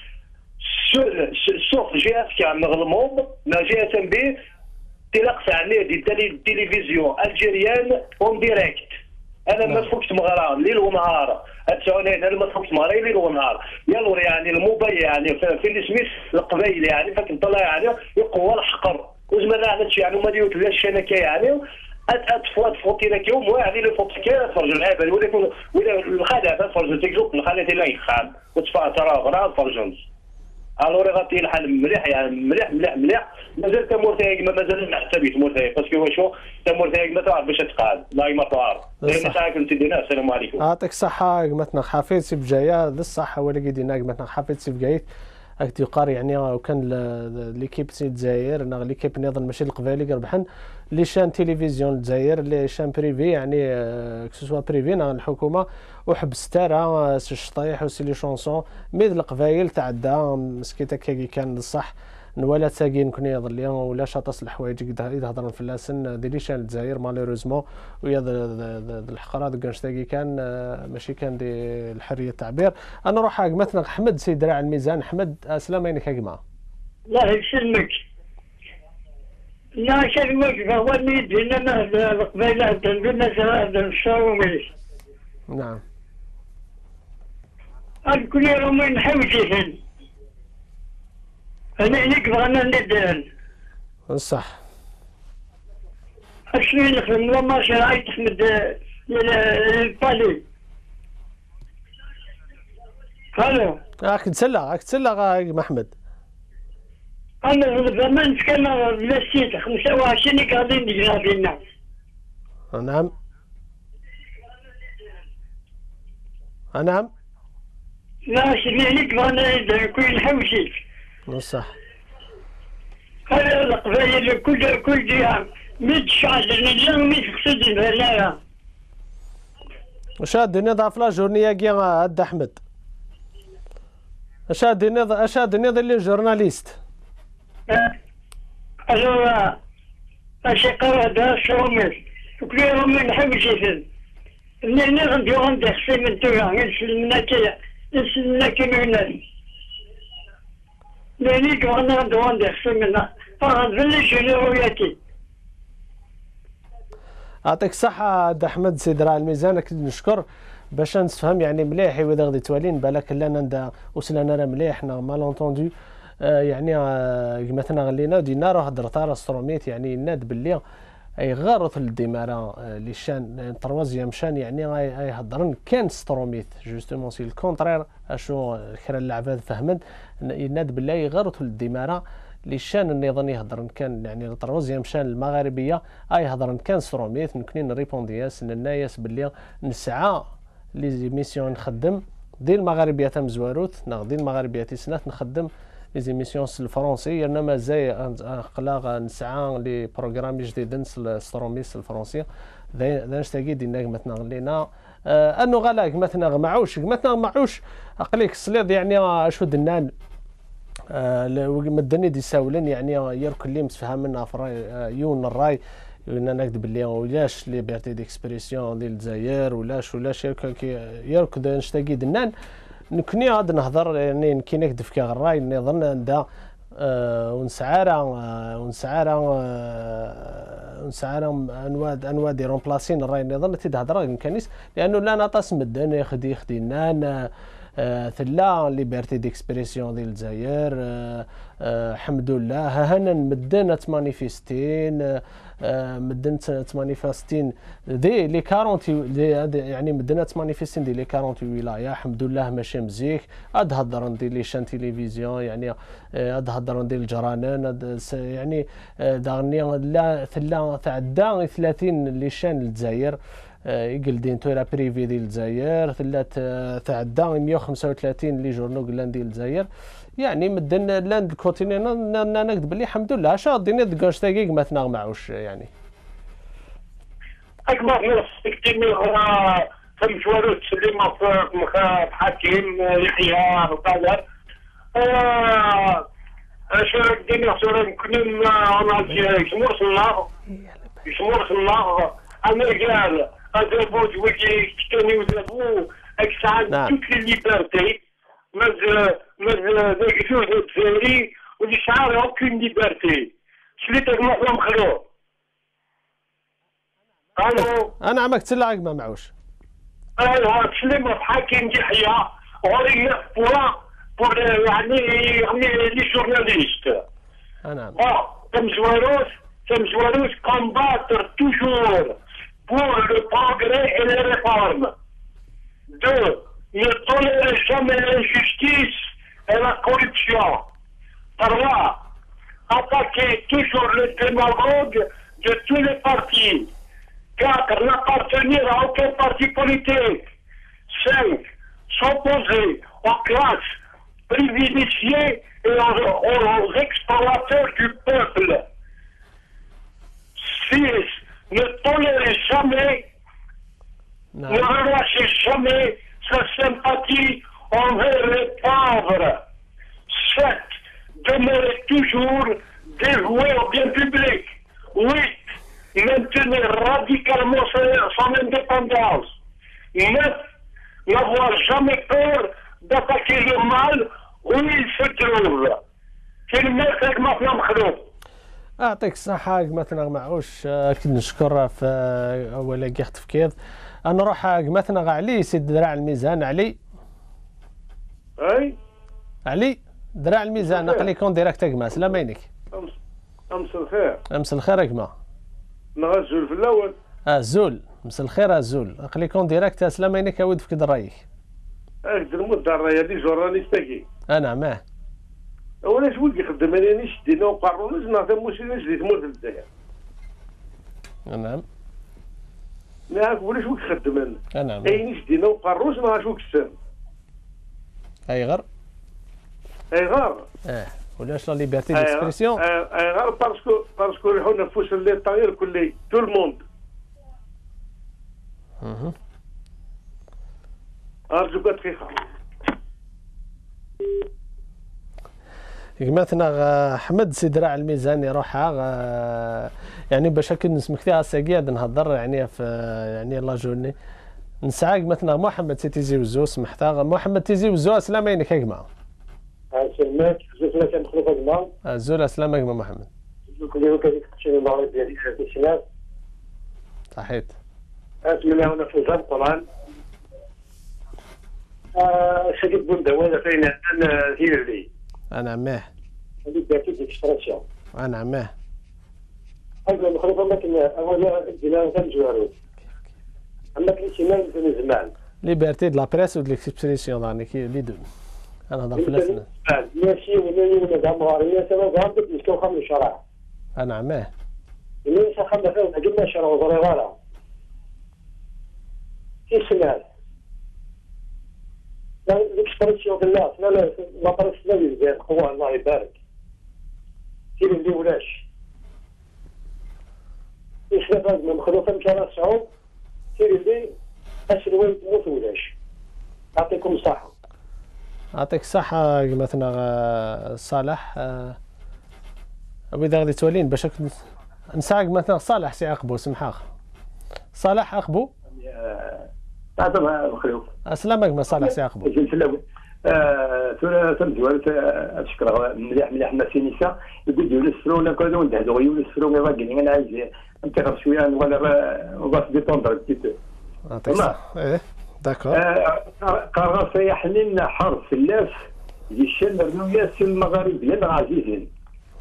سوف جهه كان نغلموم لا جهه بي تلقى عليه دي التلفزيون الجيريان اون ديريكت انا ما فوقت مغران ليل ونهار التعونين انا ما فوقت مغران ليل ونهار يلا يعني الموبايل يعني في السميث القبائل يعني فكنطلع يعني يقوى الحقر وزمان عملت يعني وما ديوت لا الشنكه يعني اتفوتي لك يوم يعني لو فوت كي تفرج العباد ولا الخدع تفرج تكزوق الخدع لا يخان وتفا ترى غرا فرجنز الوغ غادي الحال مليح يعني مليح مازال تمورتايق مازال نحسبيت مورتايق باسكو واشو تمورتايق ما تعرف باش تقال لا ما تعرف لان ساعه كنت دينا السلام عليكم يعطيك الصحه قمتنا حفيظ سي بجايه للصحه ولا قيدينا قمتنا حفيظ سي بجايت هاك يقار يعني وكان ليكيب سي الجزائر ليكيب نظن ماشي القبالي ربحن لي شان تيليفزيون الجزائر لي شان بريفي يعني كسوا بريفي الحكومه وحبستها سي الشطيح وسي لي شونسون ميد القبايل تعدى مسكيته كي كان الصح ولا تاقين كون يظل اليوم ولا شاطس الحوايج يهضرون في اللسن دي لي شان الجزائر مالوريزمون ويا الحقره دوك نشتاقي كان ماشي كان دي الحريه التعبير انا نروح قمتنا احمد سيد راعي الميزان احمد السلام عليك يا جماعه الله يسلمك لا شرمك هو اللي يدينا القبيله تنقلنا سواء الشاومي نعم كل يوم نحوسهن أنا نكبر أنا ندهن صح أشنو نخدم لما شرعي تحمد البالي الو راك تسلى محمد أنا زمان كان لسيت 25 قاعدين نجرابينا نعم نعم لا شنو نكبر أنا كل حوشي صح هذا القبائل كل جهة متشعل لا متقصد هنايا. واش هادني ضاف لا جورنيه كيا عاد احمد؟ اش هادني ظل جورناليست؟ الو اش قرا دا شومس كل يوم نحب جيفن ني غندي خصي من تولا نسلمنا كي الناس لاني كنا غندي خصي منا فغنزل جنوياتي. يعطيك الصحة د أحمد سيد راه الميزان أكيد نشكر باش نفهم يعني مليح إذا غادي توالين بالك لنا ندا وصلنا راه مليح حنا مالونتوندو يعني مثلا غلينا دينا راه هضرت على ستروميت يعني ناد باللي اي غارث الدمارة لي شان تروازيام شان يعني اي هضرن كان ستروميت جوستومون سي الكونترير اشو كرا العباد فهمت يناد بالله غارث الدمارة لي شان النظام يهضرن كان يعني التروازيام شان المغاربيه اي هضرن كان ستروميت نكوني نريبوندياس الناس باللي نسعى لي ميسيون نخدم دي المغاربيه تم زواروت ناخذ المغاربيه تسنات نخدم لي زيميسيون الفرنسي انا مازال قلا نسعى لي بروغرام جديد ستروميس الفرنسيه ذا نشتاقي دينا مثلا غلينا انه غلاك مثلا معوش اقليك السليض يعني شو دنان مدني دي ساولن يعني يركل لي متفاهمنا في يون الراي انا نكذب باللي ولاش ليبرتي ديكسبريسيون ديال الجزائر ولاش يركض نشتاقي دنان نكوني غاد نهضر يعني كي نكذب في الراي نظن عندها ونسعارا انواع دي رومبلاسين الراي نظن تهضر يمكنيس لانه لا نطاس مدن يخدينا ثلا ليبرتي ديكسبريسيون ديال الجزائر الحمد لله هنا مدنا تمانيفيستين دي لي 40 يعني مدنا تمانيفيستين دي لي 40 ولايه الحمد لله ماشي مزيك اد هضرن دي لي شان تيليفزيون يعني اد هضرن ديال الجرانان يعني داغني لا ثلا تعدى 30 لي شان للجزائر يقل دين تورا بريفي ديال الجزائر ثلاث تعدى 135 لي جورنو قلان ديال الجزائر يعني مدن لاند الكوتيني انا نكذب باللي الحمد لله اش غاديني دكاش دقيق ما تنغمعوش يعني اكبر نستكتمي فم شوارو تسليمه في حكيم يحيى وكذا اش دينا صورة يمكن يشمر في النار انا قال ادابو جوكي كاني ودابو اكسعد توت لي ليبرتي ماز داكشوز الجزائري واللي شعار اوكين ليبرتي شليت المحلم مخلوق الو انا عمك تلعق ما معوش ايوا سليمة حكيم يحيى غوري بور يعني لي جورناليست نعم Comme Joyeuse combattre toujours pour le progrès et les réformes. 2. Ne tolérer jamais l'injustice et la corruption. 3. Attaquer toujours les démagogues de tous les partis. 4. N'appartenir à aucun parti politique. 5. S'opposer aux classes privilégiées et aux exploiteurs du peuple. 6. Ne tolérez jamais, ne relâchez jamais sa sympathie envers les pauvres. 7. Demeurez toujours dévoué au bien public. 8. Maintenez radicalement son indépendance. 9. N'avoir jamais peur d'attaquer le mal où il se trouve. كلمات ما مخلوق. يعطيك الصحة ما تنغمعوش أكيد نشكر في أولا كيخ تفكير أنا نروح مثلا علي سيد دراع الميزان علي أي علي دراع الميزان نقلي كون ديراكت أجمع سلام عينك أمس الخير أمس الخير أجمع نغزل في الأول زول أمس الخير الزول نقلي كون ديراكت سلام عينك أود في كده رأيك أقدر مدة الرأي دي جورناليستكي أنا معاه ولاش ولدي خدم انا نيش دينا وقارونز نهضر موسيقى جديد تموت الجزائر نعم نعرف ولاش ولدي خدم انا نعم اي نيش دينا وقارونز ما شوك السن اي غر اي غار ولاش لا ليبرتي ديكسبرسيون غير باسكو الحنا نفوس اللي طاير كل تو الموند. ارجوك دقيقه. كماتنا حمد سي دراع الميزان يروحها يعني باش هكا نسمك فيها ساقي نهضر يعني في يعني لا جورني نسعى مثلا محمد سي تيزي وزو سمحتها محمد تيزي وزو السلام عليك يا جماعه. سلامك زوج كان مخلوق الماء زول السلام عليكم محمد. كل كان كتشري المغرب ديالي في الشمال. صحيت. اسمي انا في الجنب طبعا. شديد بندوه فين انا هيرلي. انا عماه. هذيك داكي ديكستراسيون. انا عماه. ايوا مخلوق لكن اولا دينا كنجوارو. اما كاين من زمان. ليبرتي دو لا بريس و دو ليكسبرسيون يعني كي لي دو. انا هضر في الاسم. ماشي ولا مدام غاريه سما غادي نسكو خمس شرع. انا عماه. اللي خمس فيها جبنا شرع وزريغاله. كي سمعت. ليكسبرسيون بالله لا ما طرش لا يزيد قوه الله يبارك. كيف اللي ولاش. ايش لازم مخلوقه مشان صعوب. كيف اللي أشروي تموت ولاش. يعطيكم الصحة. يعطيك الصحة مثلا صالح وإذا غادي تولين باش نساعد مثلا صالح سي عقبو سمحاخ. صالح عقبو. تعتبر مخلوق. السلام صالح سي عقبو. تنزوال تشكر مليح ما سينيسا يقول يولي السرون كذا وندهدو يولي السرون باقي انا عايز نتخذ شويه ولا باش ديتوندر بتيت. ايه داكور. قرر سيحنين حرف في اللاف يشن الرؤيات المغاربيه العزيزين.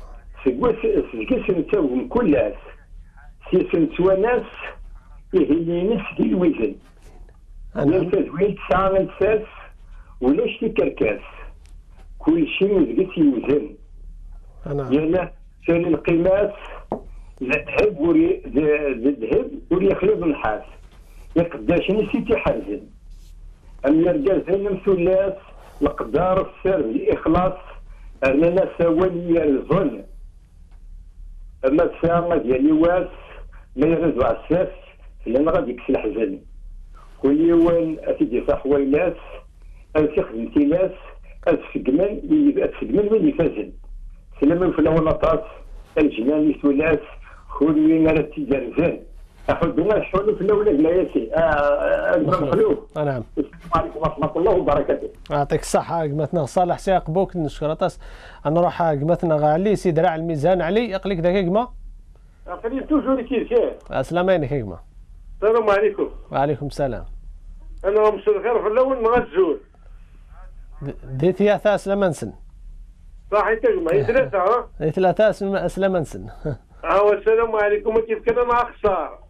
سكيس نتاوهم كل ناس سيسن سوا ناس يهينيس دي الوزن. انا تزويد ساعه من ساس ولاش تكركاس كل شيء مزقت يوزن. يعني ثاني القيماس الذهب وري يخلط النحاس يقداش نسيتي حرزن. أما الرجال ثاني مثلاث القدار السر الإخلاص أننا سواني الظن. أما الساعة ديال الواس ما يغزو على الساس لأن غادي يكسل الحزن. كل يوم أتيجي صح ويلاس أتخدم تيلاس أتسقمن وين يفازن. سلام في الأول طاس الجنان يسولاس خذي راه تيجرزان. أحبنا الحلو في الأولاد لا ياسي. مخلوق. نعم. السلام عليكم ورحمة الله وبركاته. يعطيك الصحة قمتنا صالح سي قبوك نشكرطاس أنا نروح قمتنا علي سي دراع الميزان علي يقلك ذاك قما. خلي توجوري كيف. السلام عليك قما. السلام عليكم. وعليكم السلام. أنا مسؤول غير في الأول ما غتزول. دي ثلاثة أسلمنسن. صح تجمع هي ثلاثة ها؟ هي ثلاثة أسلمنسن. السلام عليكم كيف كان مع خسارة.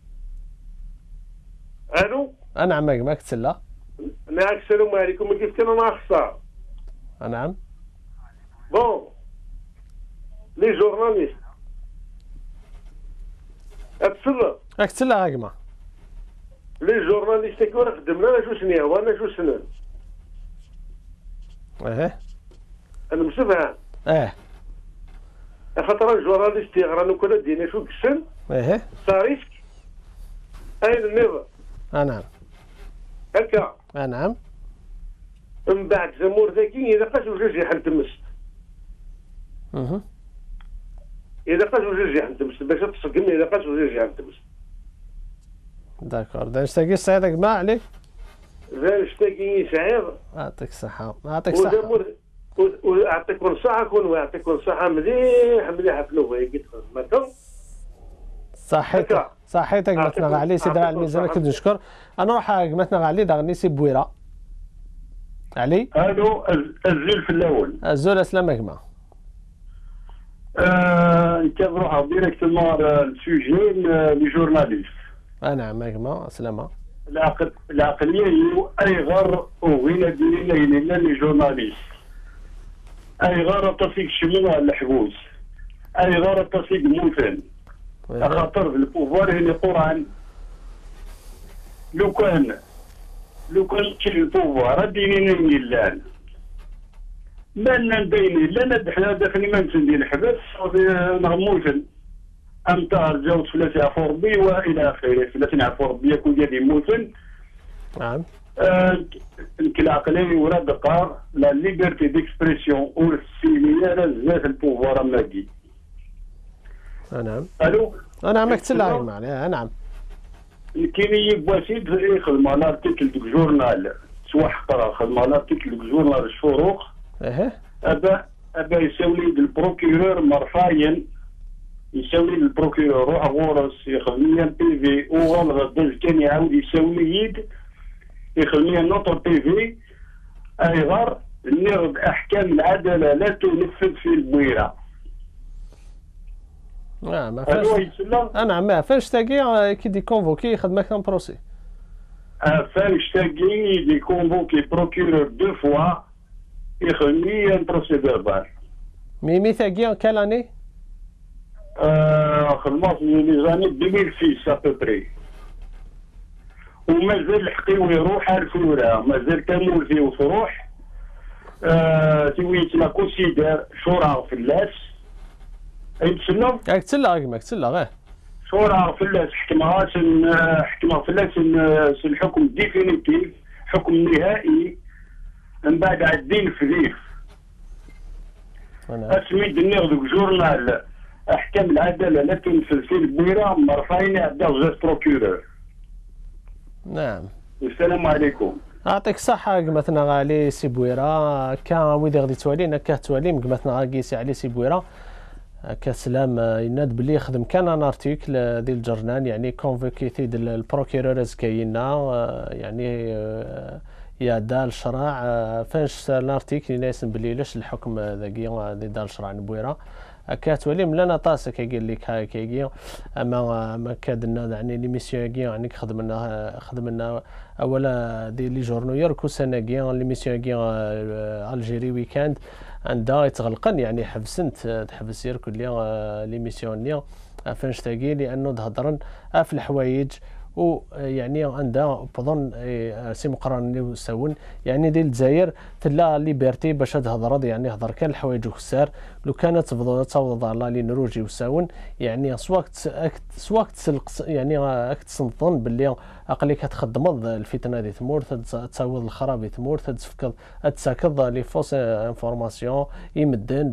الو نعم ما كتسلا. نعم السلام عليكم كيف كان مع خسارة. نعم. بون لي جورناليست اكتسلا هاكما. لي جورناليست كون خدمنا شو سنين وانا شو سنين. انا مسفها. خاطر الجورناليست يغرانو كل دينا شو كسن. صاريسك اين النظام. نعم. هكا. نعم. من بعد زمور ذاكي اذا قاس وجوج يحل تمس. اذا قاس وجوج يحل تمس باش تصقمني اذا قاس وجوج يحل تمس. داكور دا نشتاقي سعيدك ما عليك. ذا نشتاقي سعيد. يعطيك الصحة. يعطيك الصحة. ويعطيكم الصحة كون ويعطيكم الصحة مليح في النوبة قلت خدمتكم. صحيتك قمتنا علي سي دراع الميزان كنت نشكر. انا نروح قمتنا علي داغني سي بويرة. علي. الو الزول في الاول. الزول اسلامك ما. نروح ديريكتومون السوجي لي جورناليست. نعم ما سلامة. العقلية اي غير وغينا ديرينا لي جورناليست. اي غير تصيق شموع الحبوس. اي غير تصيق موثن. خاطر البوفوار هنا قران لو كان كاين البوفوار دينينا ميلان ما نديني لا حنا داخلين ما نسندي الحبس نغموتن امتى رجعت فلاتي عفو ربي والى اخره فلاتي عفو ربي يكون ديالي موتن. نعم. العقلي ورا دقار لا ليبرتي ديكسبرسيون او السيميه بزاف البوفوار ماكي. نعم. الو. نعم كتسلعي معنا. نعم. كاين بواسيد يخدم على ارتيكل دوك جورنال سوا حقرا خدم على ارتيكل دوك جورنال الشروق. ابا يساولي البروكيرور مرفاين يساولي البروكيرور روح غورس يخدم بي في وغلط داز كان يعاود يساولي يد يخليها نوتر بي في ايغار ناخذ احكام العداله لا تنفذ في البويره. ما فاش انا ما فاش تاكي كي دي كونفوكي يخدم كان بروسي. فاش تاكي دي كونفوكي بروكيرور دو فوا يخلي ان بروسي فيربال. مي تاكي كال اني؟ خدمت لي زاني 2006 ابوبري. ومازال الحقيوي يروح الفورة مازال كامل فيه وتروح تيويتنا كونسيدير شورا فلاس اي تسلم كتسلى شورا فلاس حكمها فلاس الحكم ديفينيتيف حكم نهائي من بعد عدين فديف اسميد ناخذ جورنال احكام العداله لا تنفذ في البويره مرفعين عدا غير بروكيرور. نعم. السلام عليكم. يعطيك الصحة قمتنا غالي سي بويرة كا ويدي غادي توالين كا تواليم قمتنا غاكيسي علي سي بويرة كسلام يناد بلي يخدم كان ان ارتيكل ديال الجرنان يعني كونفوكيتي ديال البروكيرورز كاينه يعني يا دال الشرع فاش الارتيكل يناسب بلي لاش الحكم ذاكي ديال الشرع نبويره كاتولي ملانا طاسه كيقول لك هاكي اما كادنا يعني ليميسيون كي يعني خدمنا اولا دي لي جورنوير كوسانا كي ليميسيون كي الجيري ويكاند عندها يتغلقن يعني تحبس ير كل ليميسيون نيا فاش تاكي لانه تهضرن في الحوايج ويعني عندها بظن سي مقرن اللي ساون يعني ديال الجزائر تلا ليبرتي باش تهضر يعني هضر كان الحوايج وخسار لو كانت تفضل على لي نروجي وساون يعني سواك تسلق يعني راك تنظن باللي اقلي كتخدم الفتنه دي تمور تساوض الخراب تمور تفكر تساكض لي فوس انفورماسيون يمدن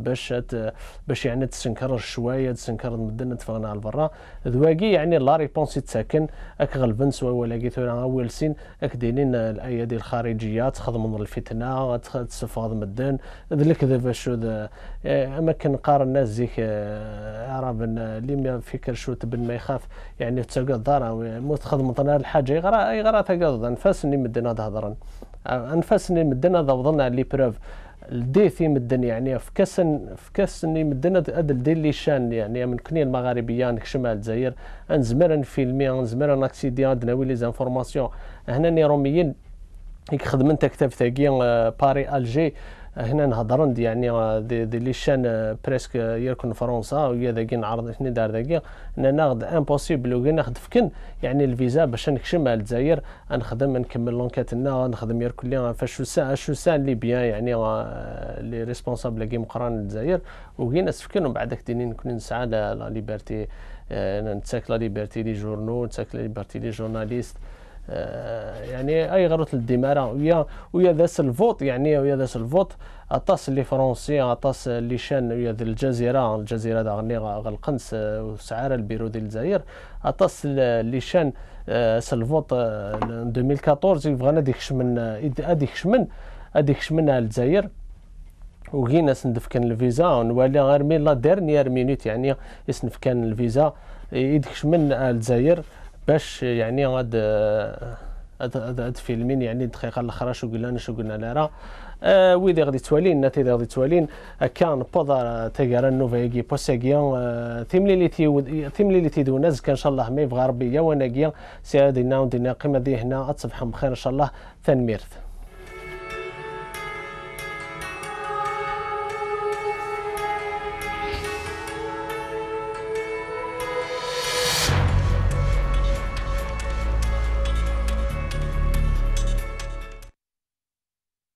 باش يعني تسنكر شويه تسنكر مدن تفغنا على برا ذواقي يعني لا ريبونسي تساكن غلبن سوا ولا قيتونا اول سين دايرين الايادي الخارجيه تخدم الفتنه تستفاد مدن ذلك ذا باش اما كنقارن الناس زيك عرب اللي ما فكر شو تبن ما يخاف يعني تلقى الدار متخدم طنا الحاجه يغرا تقض انفاسني مدن هذا هضرا انفاسني مدن هذا وظن لي بروف الديثي مدن يعني في كاسني مدن ادل ديال لي شان يعني من كنيه المغاربيه نكشمها الجزائر انزمر فيلمي انزمر ناكسيدي عندنا لي زانفورماسيون هنا نيروميين يخدم انت كتاب ثاقي باري الجي هنا نهضرن يعني دي لي شان بريسك يركن فرنسا ويا ذاكي نعرض حنا دار ذاكي ناخذ امبوسيبل وكي ناخذ فكن يعني الفيزا باش نكشم على الجزائر نخدم نكمل لونكاتنا نخدم يركن لي فاش شو ساعه اللي بيان يعني لي ريسبونسابل كي مقران الجزائر وكي نسفكن ومن بعد كديني نكون نسعى لا ليبرتي نتساك لا ليبرتي لي جورنو نتساك لا ليبرتي لي جورناليست يعني اي غروت الدماره ويا ذاس الفوت يعني ويا ذاس الفوت اطاس لي فرونسي اطاس لي شان ويا الجزيره دا غني غلقنس وسعاره البيرو ديال الجزائر اطاس لي شان الفوت 2014 يبغانا هذيك شمن على الجزائر وكينا سندف كان الفيزا ونولي غير مين لا ديرنيير مينوت يعني يسنف كان الفيزا يدكش من الجزائر باش يعني هاد فيلمين يعني الدقيقه الاخرى شو قلنا لا راه ويدي غادي توالين نتي غادي توالين كان بوضا تيغارا نوفايكي بوساكيا ثيملي لي تيدوناز كان ان شاء الله ما يبغى ربي يا وناكيا سي هادينا ودينا قيمه دي هنا تصبحوا بخير ان شاء الله ثاني ميرث.